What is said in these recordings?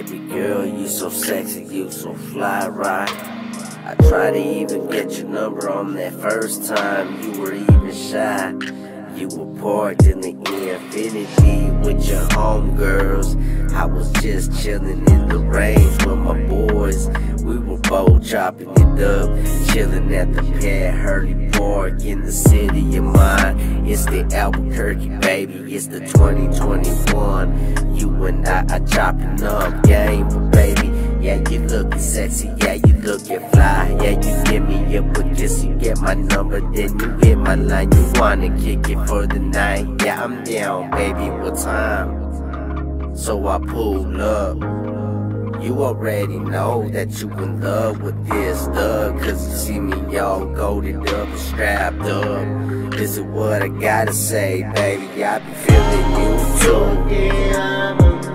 Baby girl, you so sexy, you so fly, right? I tried to even get your number on that first time. You were even shy. You were parked in the Infinity with your homegirls. I was just chilling in the range with my boys. We were both chopping it up, chilling at the Pat Hurley Park in the city of mine. It's the Albuquerque, baby, it's the 2021. You and I chopping up game, but baby, yeah, you looking sexy, yeah, you looking fly. Yeah, you give me up a kiss, you get my number, then you hit my line. You wanna kick it for the night? Yeah, I'm down, baby, what time? So I pull up. You already know that you in love with this thug, cause you see me all goated up and strapped up. This is what I gotta say, baby, I be feeling you too. Yeah,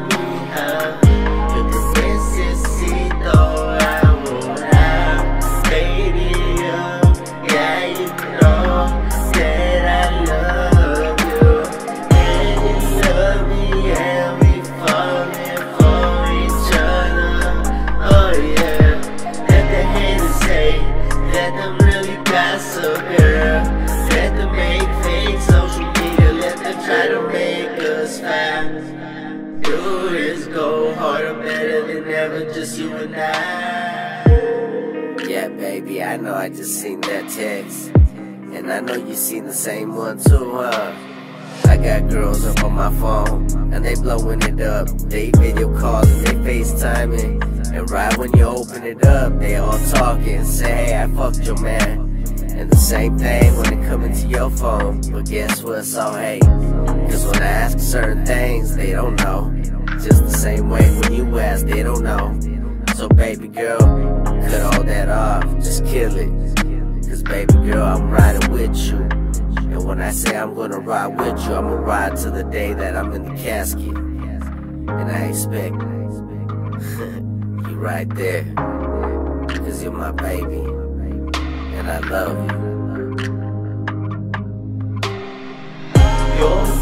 go harder, better than ever, just you and I. Yeah, baby, I know I just seen that text, and I know you seen the same one too, huh? I got girls up on my phone, and they blowing it up. They video calling, they FaceTiming, and right when you open it up, they all talking, say, hey, I fucked your man. And the same thing when it come into your phone, but guess what, so hey, cause when I ask certain things, they don't know. Just the same way when you ask, they don't know. So baby girl, cut all that off, just kill it. Cause baby girl, I'm riding with you. And when I say I'm gonna ride with you, I'ma ride to the day that I'm in the casket. And I expect you right there, cause you're my baby, and I love you. You're